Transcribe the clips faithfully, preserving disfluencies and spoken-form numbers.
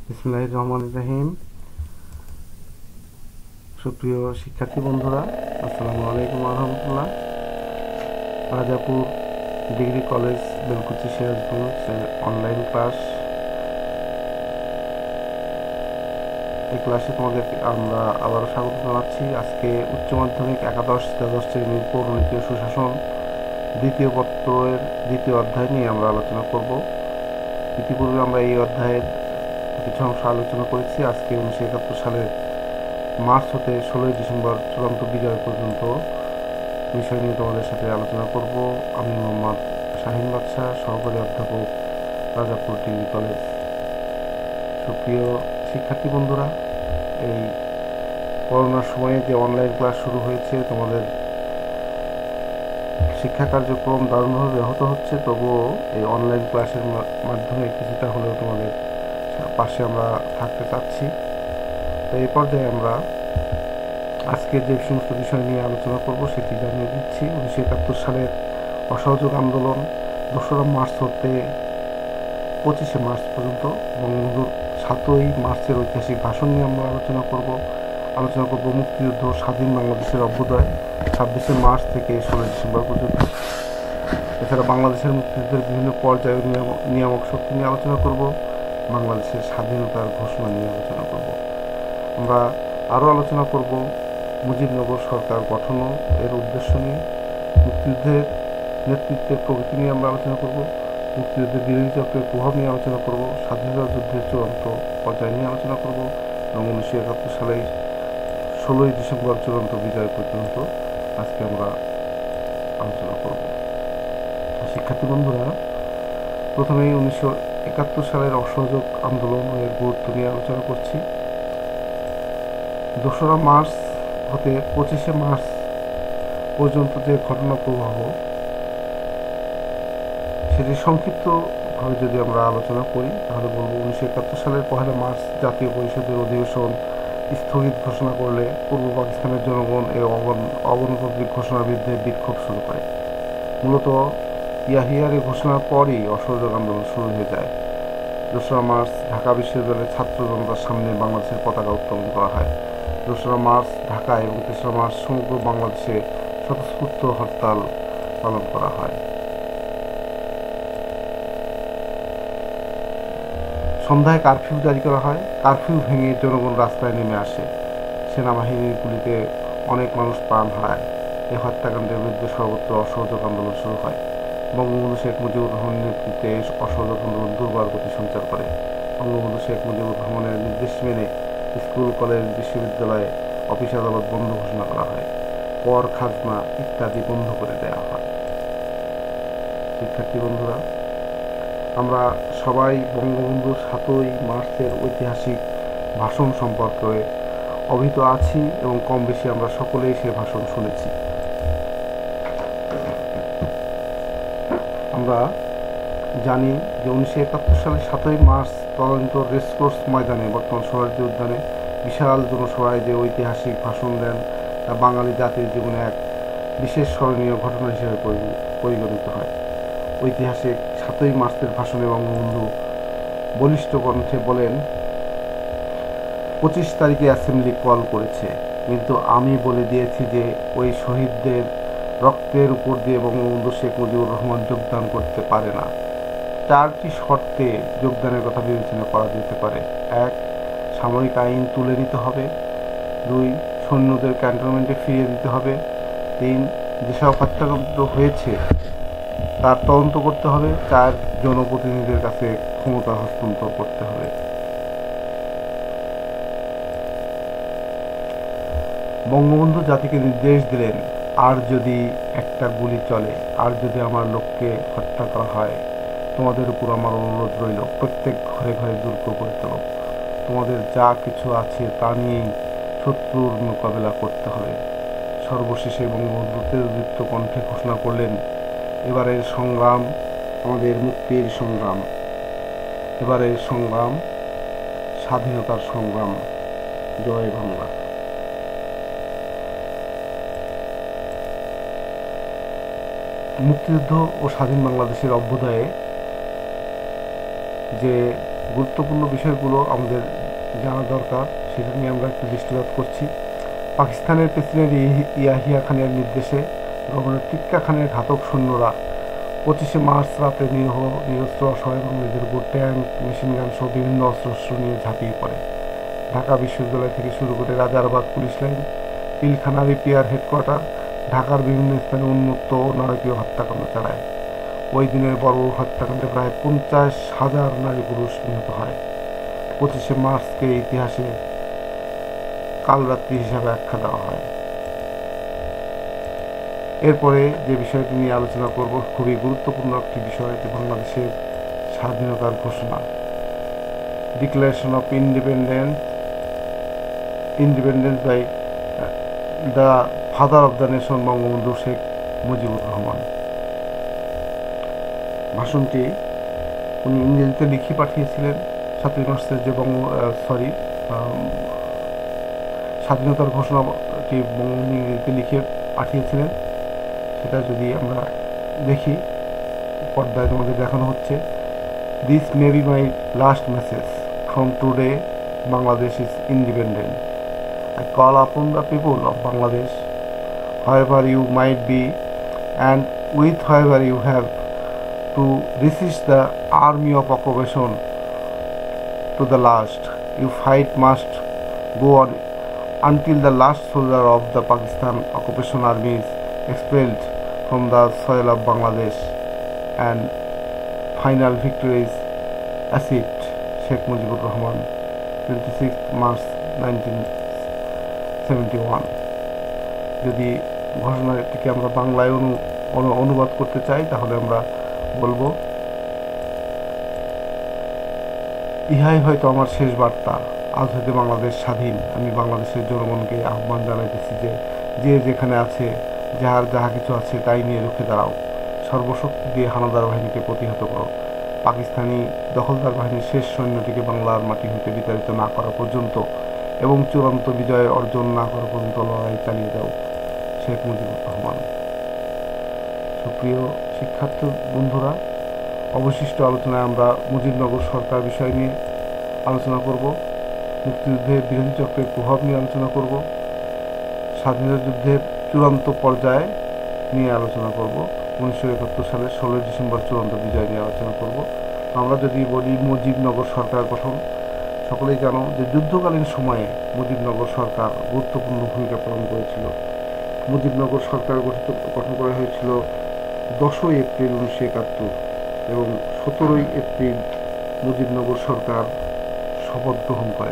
বিসমিল্লাহির রহমানির রহিম। সুপ্রিয় শিক্ষার্থী বন্ধুরা, আসসালামু আলাইকুম রহমতুল্লাহ। রাজাপুর ডিগ্রি কলেজ বেলকুচি সিরাজগঞ্জের অনলাইন ক্লাস, এই ক্লাসে তোমাদেরকে আমরা আবারও স্বাগত জানাচ্ছি। আজকে উচ্চ মাধ্যমিক একাদশ দ্বাদশ শ্রেণীর পৌরনীতি ও সুশাসন দ্বিতীয় পত্রের দ্বিতীয় অধ্যায় নিয়ে আমরা আলোচনা করব। ইতিপূর্বে আমরা এই অধ্যায়ের কিছু অংশ আলোচনা করেছি। আজকে উনিশশো একাত্তর সালের মার্চ হতে ষোলোই ডিসেম্বর চূড়ান্ত বিজয় পর্যন্ত বিষয় নিয়ে তোমাদের সাথে আলোচনা করব। আমি মোহাম্মদ শাহিন বাদশাহ, সহকারী অধ্যাপক, রাজাপুর ডিগ্রি কলেজ। সুপ্রিয় শিক্ষার্থী বন্ধুরা, এই করোনার সময়ে যে অনলাইন ক্লাস শুরু হয়েছে, তোমাদের শিক্ষা কার্যক্রম দারুণভাবে ব্যাহত হচ্ছে, তবুও এই অনলাইন ক্লাসের মাধ্যমে কিছুটা হলেও তোমাদের পাশে আমরা থাকতে চাচ্ছি। তো এই পর্যায়ে আমরা আজকে যে সমস্ত বিষয় নিয়ে আলোচনা করব সেটি জানিয়ে দিচ্ছি। উনিশশো একাত্তর সালের অসহযোগ আন্দোলন দোসরা মার্চ হতে পঁচিশে মার্চ পর্যন্ত বঙ্গবন্ধুর সাতই মার্চের ঐতিহাসিক ভাষণ নিয়ে আমরা আলোচনা করব। আলোচনা করব মুক্তিযুদ্ধ, স্বাধীন বাংলাদেশের অভ্যুদয় ছাব্বিশে মার্চ থেকে ষোলোই ডিসেম্বর পর্যন্ত। এছাড়া বাংলাদেশের মুক্তিযুদ্ধের বিভিন্ন পর্যায় নিয়ামক শক্তি নিয়ে আলোচনা করব। বাংলাদেশের স্বাধীনতার ঘোষণা নিয়ে আলোচনা করব। আমরা আরও আলোচনা করব মুজিবনগর সরকার গঠন এর উদ্দেশ্য নিয়ে, মুক্তিযুদ্ধের নেতৃত্বের প্রগতি নিয়ে আমরা আলোচনা করব, মুক্তিযুদ্ধের বিরোধী চক্রের প্রভাব নিয়ে আলোচনা করব, স্বাধীনতা যুদ্ধের চূড়ান্ত পর্যায় নিয়ে আলোচনা করব এবং উনিশশো একাত্তর সালের ষোলোই ডিসেম্বর চূড়ান্ত বিজয় পর্যন্ত আজকে আমরা আলোচনা করব। শিক্ষার্থী বন্ধুরা, প্রথমেই উনিশশো একাত্তর সালের অসহযোগ আন্দোলন এর গুরুত্ব নিয়ে আলোচনা করছি। দোসরা মার্চ হতে পঁচিশে মার্চ পর্যন্ত যে ঘটনা প্রবাহ, সেটি সংক্ষিপ্তভাবে যদি আমরা আলোচনা করি তাহলে বলব, উনিশশো একাত্তর সালের পহেলা মার্চ জাতীয় পরিষদের অধিবেশন স্থগিত ঘোষণা করলে পূর্ব পাকিস্তানের জনগণ এই অগণতান্ত্রিক ঘোষণার বিরুদ্ধে বিক্ষোভ শুরু করে। মূলত ইয়াহিয়ার এই ঘোষণার পরই অসহযোগ আন্দোলন শুরু হয়ে যায়। দোসরা মার্চ ঢাকা বিশ্ববিদ্যালয়ের ছাত্র জনতার সামনে বাংলাদেশের পতাকা উত্তোলন করা হয়। দোসরা মার্চ ঢাকা এবং তেসরা মার্চ সমগ্র বাংলাদেশে স্বতঃস্ফূর্ত হরতাল পালন করা হয়। সন্ধ্যায় কারফিউ জারি করা হয়। কারফিউ ভেঙে জনগণ রাস্তায় নেমে আসে। সেনাবাহিনীর গুলিতে অনেক মানুষ প্রাণ হারায়। এই হত্যাকাণ্ডের বিরুদ্ধে সর্বত্র অসহযোগ আন্দোলন শুরু হয়। বঙ্গবন্ধু শেখ মুজিবুর রহমানের নেতৃত্বে অসহযোগ আন্দোলন দুর্বার গতি সঞ্চার করে। বঙ্গবন্ধু শেখ মুজিবুর রহমানের নির্দেশ মেনে স্কুল, কলেজ, বিশ্ববিদ্যালয়ে, অফিস, আদালত বন্ধ ঘোষণা করা হয়। কর, খাজনা ইত্যাদি বন্ধ করে দেওয়া হয়। শিক্ষার্থী বন্ধুরা, আমরা সবাই বঙ্গবন্ধুর সাতই মার্চের ঐতিহাসিক ভাষণ সম্পর্কে অবহিত আছি এবং কম বেশি আমরা সকলেই সে ভাষণ শুনেছি। আমরা জানি যে উনিশশো একাত্তর সালের সাতই মার্চ তদন্ত রেসকোর্স ময়দানে, বর্তমান সোহরাওয়ার্দী উদ্যানে বিশাল জনসভায় যে ঐতিহাসিক ভাষণ দেন, তা বাঙালি জাতির জীবনে এক বিশেষ স্মরণীয় ঘটনা হিসেবে পরিগণিত হয়। ঐতিহাসিক সাতই মার্চের ভাষণে বঙ্গবন্ধু বলিষ্ঠ কণ্ঠে বলেন, পঁচিশ তারিখে অ্যাসেম্বলি কল করেছে, কিন্তু আমি বলে দিয়েছি যে ওই শহীদদের রক্তের উপর দিয়ে বঙ্গবন্ধু শেখ মুজিবুর রহমান যোগদান করতে পারে না। চারটি শর্তে যোগদানের কথা বিবেচনা করা যেতে পারে। এক, সামরিক আইন তুলে নিতে হবে। দুই, সৈন্যদের ক্যান্টনমেন্টে ফিরিয়ে দিতে হবে। তিন, যেসব হত্যাকাণ্ড হয়েছে তার তদন্ত করতে হবে। চার, জনপ্রতিনিধিদের কাছে ক্ষমতা হস্তান্তর করতে হবে। বঙ্গবন্ধু জাতিকে নির্দেশ দিলেন, আর যদি একটা গুলি চলে, আর যদি আমার লোককে হত্যা করা হয়, তোমাদের উপর আমার অনুরোধ রইল, প্রত্যেক ঘরে ঘরে দুর্গ করে তোলো। তোমাদের যা কিছু আছে তা নিয়েই শত্রুর মোকাবেলা করতে হবে। সর্বশেষে বঙ্গবন্ধু তেজদীপ্ত কণ্ঠে ঘোষণা করলেন, এবারের সংগ্রাম আমাদের মুক্তির সংগ্রাম, এবারের সংগ্রাম স্বাধীনতার সংগ্রাম। জয় বাংলা। মুক্তিযুদ্ধ ও স্বাধীন বাংলাদেশের অভ্যুদয়ে যে গুরুত্বপূর্ণ বিষয়গুলো আমাদের জানা দরকার, সেটা নিয়ে আমরা একটু দৃষ্টিপাত করছি। পাকিস্তানের প্রেসিডেন্ট ইয়াহিয়া খানের নির্দেশে গভর্নর টিক্কা খানের ঘাতক সৈন্যরা পঁচিশে মার্চ রাতে নিরহ নিরস্ত্র অসহায় বাঙালিদের উপর ট্যাঙ্ক, মেশিনগান সহ বিভিন্ন অস্ত্রশস্ত্র নিয়ে ঝাঁপিয়ে পড়ে। ঢাকা বিশ্ববিদ্যালয় থেকে শুরু করে রাজারবাগ পুলিশ লাইন, পিলখানা রিপিয়ার হেডকোয়ার্টার, ঢাকার বিভিন্ন স্থানে উন্মুক্ত ও নারকীয় হত্যাকাণ্ড চালায়। ওই দিনের বর্বর হত্যাকাণ্ডে প্রায় পঞ্চাশ হাজার নারী পুরুষ নিহত হয়। পঁচিশে মার্চকে ইতিহাসে কালরাত্রি হিসাবে আখ্যা দেওয়া হয়। এরপরে যে বিষয়টি নিয়ে আলোচনা করব, খুবই গুরুত্বপূর্ণ একটি বিষয়, যে বাংলাদেশের স্বাধীনতার ঘোষণা, declaration of independence independence by the father of the nation Bangabandhu Sheikh Mujibur Rahman. ভাষণটি উনি ইংরেজিতে লিখে পাঠিয়েছিলেন। সাতই মার্চের যে বঙ্গ সরি স্বাধীনতার ঘোষণাটি বঙ্গবন্ধু ইংরেজিতে লিখে পাঠিয়েছিলেন। সেটা যদি আমরা দেখি, পর্দায় তোমাদের দেখানো হচ্ছে, this may be my last message from today, Bangladesh is independent. I call upon the people of Bangladesh, wherever you might be and with whoever you have, to resist the army of occupation to the last. Your fight must go on until the last soldier of the Pakistan occupation army is expelled from the soil of Bangladesh and final victory is achieved. Sheikh Mujibur Rahman, twenty-sixth March nineteen seventy-one। যদি ঘোষণাটিকে আমরা বাংলায় অনু অনুবাদ করতে চাই, তাহলে আমরা বলবো, ইহাই হয়তো আমার শেষ বার্তা। আজ হইতে বাংলাদেশ স্বাধীন। আমি বাংলাদেশের জনগণকে আহ্বান জানাইতেছি যে যে যেখানে আছে, যাহার যাহা কিছু আছে তাই নিয়ে রুখে দাঁড়াও। সর্বশক্তি দিয়ে হানাদার বাহিনীকে প্রতিহত করো। পাকিস্তানি দখলদার বাহিনীর শেষ সৈন্যটিকে বাংলার মাটি হইতে বিতাড়িত না করা পর্যন্ত এবং চূড়ান্ত বিজয় অর্জন না করা পর্যন্ত লড়াই চালিয়ে যাও। শেখ মুজিবুর রহমান। সুপ্রিয় শিক্ষার্থী বন্ধুরা, অবশিষ্ট আলোচনায় আমরা মুজিবনগর সরকার বিষয় নিয়ে আলোচনা করব, মুক্তিযুদ্ধের বিরোধী চক্রের প্রভাব নিয়ে আলোচনা করব, স্বাধীনতা যুদ্ধের চূড়ান্ত পর্যায়ে নিয়ে আলোচনা করব, উনিশশো একাত্তর সালের ষোলোই ডিসেম্বর চূড়ান্ত বিজয় নিয়ে আলোচনা করব। আমরা যদি বলি মুজিবনগর সরকার গঠন, সকলেই জানো যে যুদ্ধকালীন সময়ে মুজিবনগর সরকার গুরুত্বপূর্ণ ভূমিকা পালন করেছিল। মুজিবনগর সরকার গঠিত গঠন করা হয়েছিল দশই এপ্রিল উনিশশো একাত্তর এবং সতেরোই এপ্রিল মুজিবনগর সরকার শপথ গ্রহণ করে।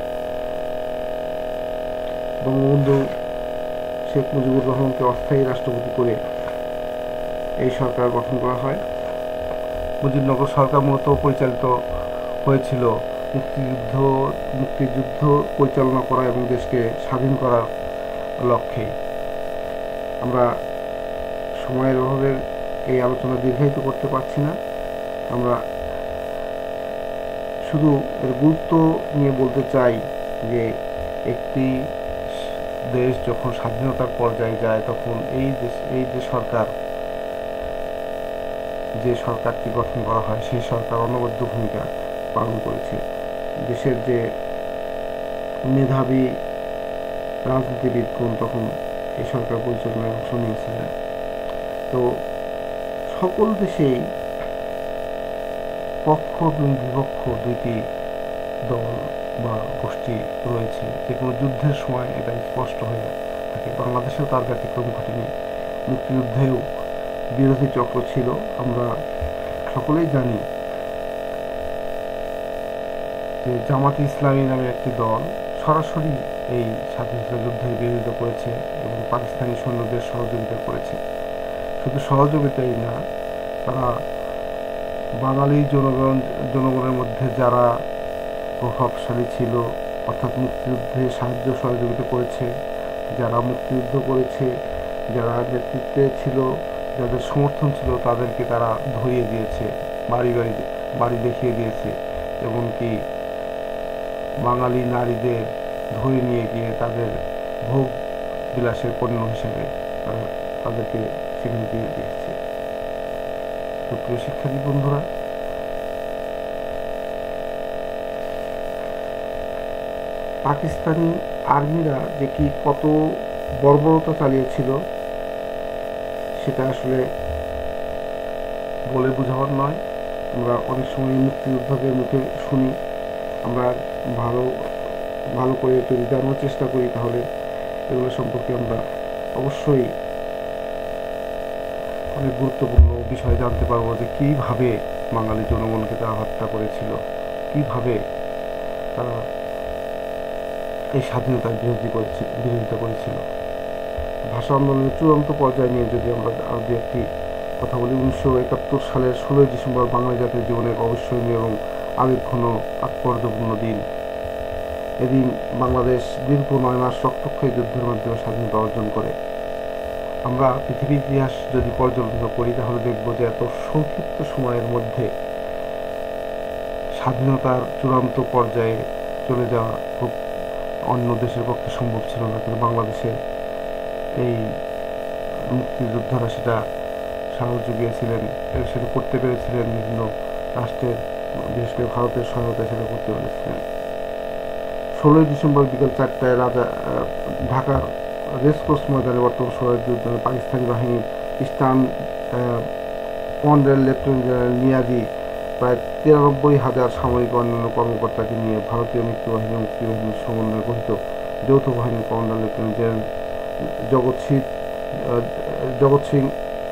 বঙ্গবন্ধু শেখ মুজিবুর রহমানকে অস্থায়ী রাষ্ট্রপতি করে এই সরকার গঠন করা হয়। মুজিবনগর সরকার মূলত পরিচালিত হয়েছিল মুক্তিযুদ্ধ মুক্তিযুদ্ধ পরিচালনা করা এবং দেশকে স্বাধীন করার লক্ষ্যে। আমরা সময়ের অভাবে এই আলোচনা দীর্ঘায়িত করতে পারছি না। আমরা শুধু এর গুরুত্ব নিয়ে বলতে চাই যে একটি দেশ যখন স্বাধীনতার পর্যায়ে যায়, তখন এই দেশ এই যে সরকার যে সরকারটি গঠন করা হয়, সেই সরকার অনবদ্য ভূমিকা পালন করেছে। দেশের যে মেধাবী রাজনীতিবিদগণ তখন এই সরকার পরিচালনায় অংশ নিয়েছিলেন। তো সকল দেশেই পক্ষ এবং বিপক্ষ দুইটি দল বা গোষ্ঠী রয়েছে, যে কোনো যুদ্ধের সময় এটা স্পষ্ট হয়ে থাকে। বাংলাদেশেও তার ব্যতিক্রম ঘটেনি। মুক্তিযুদ্ধেও বিরোধী চক্র ছিল। আমরা সকলেই জানি যে জামাতে ইসলামী নামে একটি দল সরাসরি এই স্বাধীনতা যুদ্ধের বিরোধিতা করেছে এবং পাকিস্তানি সৈন্যদের সহযোগিতা করেছে। শুধু সহযোগিতাই না, তারা বাঙালি জনগণ জনগণের মধ্যে যারা প্রভাবশালী ছিল, অর্থাৎ মুক্তিযুদ্ধে সাহায্য সহযোগিতা করেছে, যারা মুক্তিযুদ্ধ করেছে, যারা নেতৃত্বে ছিল, যাদের সমর্থন ছিল, তাদেরকে তারা ধরিয়ে দিয়েছে, বাড়ি বাড়ি বাড়ি দেখিয়ে দিয়েছে। এমনকি বাঙালি নারীদের ধরে নিয়ে গিয়ে তাদের ভোগ বিলাসের পণ্য হিসেবে তারা তাদেরকে সেখানে দিয়ে দিয়েছে। তো প্রিয় শিক্ষার্থী বন্ধুরা, পাকিস্তানি আর্মিরা যে কি কত বর্বরতা চালিয়েছিল সেটা আসলে বলে বোঝাবার নয়। আমরা অনেক সময় মুক্তিযোদ্ধাদের মুখে শুনি, আমরা ভালো ভালো করে যদি জানার চেষ্টা করি তাহলে এগুলো সম্পর্কে আমরা অবশ্যই অনেক গুরুত্বপূর্ণ বিষয় জানতে পারবো যে কীভাবে বাঙালি জনগণকে তারা হত্যা করেছিল, কীভাবে তারা এই স্বাধীনতার বিরোধী করেছিল বিরোধিতা করেছিল। ভাষা আন্দোলনের চূড়ান্ত পর্যায় নিয়ে যদি আমরা আরও দু একটি কথা বলি, উনিশশো একাত্তর সালের ষোলোই ডিসেম্বর বাঙালি জাতির জীবনে এক অবিস্মরণীয় এবং আবেগঘন তাৎপর্যপূর্ণ দিন। এদিন বাংলাদেশ দীর্ঘ নয় মাস রক্তক্ষয়ী যুদ্ধের মাধ্যমে স্বাধীনতা অর্জন করে। আমরা পৃথিবীর ইতিহাস যদি পর্যালোচনা করি তাহলে দেখব যে এত সংক্ষিপ্ত সময়ের মধ্যে স্বাধীনতার চূড়ান্ত পর্যায়ে চলে যাওয়া খুব অন্য দেশের পক্ষে সম্ভব ছিল না, কিন্তু বাংলাদেশের এই মুক্তিযোদ্ধারা সেটা সাহস জুগিয়েছিলেন, সেটা করতে পেরেছিলেন। বিভিন্ন রাষ্ট্রের বিশেষ করে ভারতের সহায়তায় সেটা করতে পেরেছিলেন। ষোলোই ডিসেম্বর বিকেল চারটায় রাজা ঢাকার রেসকোর্স ময়দানে বর্তমান শহরের যুদ্ধে পাকিস্তানি বাহিনীর eastern commander lieutenant general Niazi প্রায় তিরানব্বই হাজার সামরিক অন্যান্য কর্মকর্তাকে নিয়ে ভারতীয় মিত্রবাহিনী ও মুক্তিবাহিনীর সমন্বয়ে গঠিত যৌথ বাহিনীর কমান্ডার লেফটেন্যান্ট জেনারেল জগৎ সিং জগৎ সিং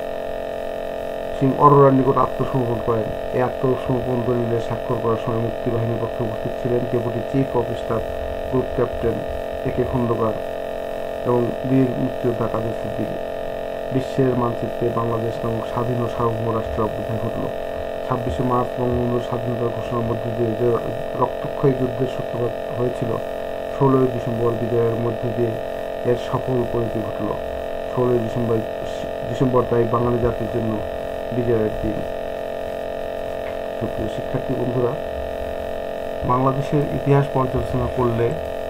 সিং অরোরার নিকট আত্মসমর্পণ করেন। এই আত্মসমর্পণ দলিলে স্বাক্ষর করার সময় মুক্তিবাহিনীর পক্ষে উপস্থিত ছিলেন deputy chief of staff group captain A K Khandaker এবং বীর মুক্তিযোদ্ধা কাদের সিদ্দিকী। বিশ্বের মানচিত্রে বাংলাদেশ নামক স্বাধীন ও সার্বভৌম রাষ্ট্রের অভ্যুদয় ঘটল। ছাব্বিশে মার্চ বঙ্গবন্ধুর স্বাধীনতার ঘোষণার মধ্যে দিয়ে যে রক্তক্ষয়ী যুদ্ধের সূত্রপাত হয়েছিল, ষোলোই ডিসেম্বর বিজয়ের মধ্যে দিয়ে এর সফল পরিণতি ঘটল। ষোলোই ডিসেম্বর ডিসেম্বর তাই বাঙালি জাতির জন্য বিজয়ের দিন। সুপ্রিয় শিক্ষার্থী বন্ধুরা, বাংলাদেশের ইতিহাস পর্যালোচনা করলে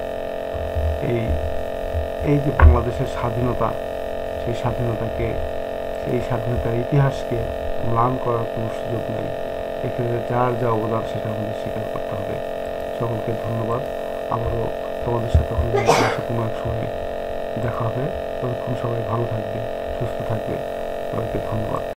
এই এই যে বাংলাদেশের স্বাধীনতা, সেই স্বাধীনতাকে সেই স্বাধীনতার ইতিহাসকে ম্লান করার কোনো সুযোগ নেই। এক্ষেত্রে যার যা অবদান সেটা আমাদের স্বীকার করতে হবে। সকলকে ধন্যবাদ। আবারও তোমাদের সাথে অন্য ক্লাসে কোনো এক সময় দেখা হবে। ততক্ষণ সবাই ভালো থাকবে, সুস্থ থাকবে। সবাইকে ধন্যবাদ।